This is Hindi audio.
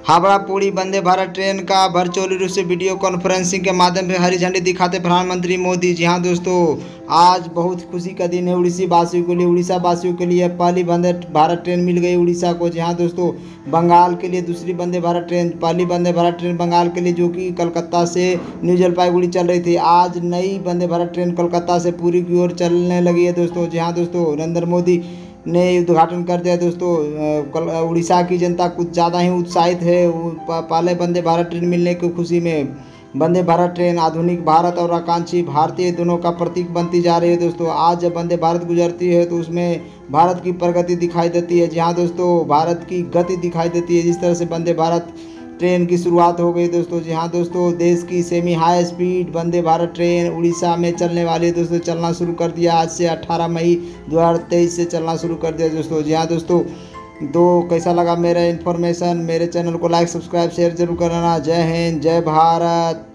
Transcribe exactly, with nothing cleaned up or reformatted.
हावड़ा पुरी वंदे भारत ट्रेन का वर्चुअल रूप से वीडियो कॉन्फ्रेंसिंग के माध्यम से हरी झंडी दिखाते प्रधानमंत्री मोदी। जी हाँ दोस्तों, आज बहुत खुशी का दिन है उड़ीसी वासियों के लिए। उड़ीसा वासियों के लिए पहली वंदे भारत ट्रेन मिल गई उड़ीसा को। जी हाँ दोस्तों, बंगाल के लिए दूसरी वंदे भारत ट्रेन, पहली वंदे भारत ट्रेन बंगाल के लिए जो कि कलकत्ता से न्यू जलपाईगुड़ी चल रही थी, आज नई वंदे भारत ट्रेन कोलकाता से पुरी की ओर चलने लगी है दोस्तों। जी हाँ दोस्तों, नरेंद्र मोदी ने उद्घाटन कर दिया दोस्तों। उड़ीसा की जनता कुछ ज़्यादा ही उत्साहित है पहले वंदे भारत ट्रेन मिलने की खुशी में। वंदे भारत ट्रेन आधुनिक भारत और आकांक्षी भारतीय दोनों का प्रतीक बनती जा रही है दोस्तों। आज जब वंदे भारत गुजरती है तो उसमें भारत की प्रगति दिखाई देती है। जी हाँ दोस्तों, भारत की गति दिखाई देती है जिस तरह से वंदे भारत ट्रेन की शुरुआत हो गई दोस्तों। जी हाँ दोस्तों, देश की semi high speed Vande Bharat train Orissa में चलने वाली है दोस्तों। चलना शुरू कर दिया आज से अठारह मई दो हज़ार तेईस से चलना शुरू कर दिया दोस्तों। जी हाँ दोस्तों, तो कैसा लगा मेरा इन्फॉर्मेशन? मेरे चैनल को लाइक सब्सक्राइब शेयर जरूर करना। जय हिंद, जय भारत।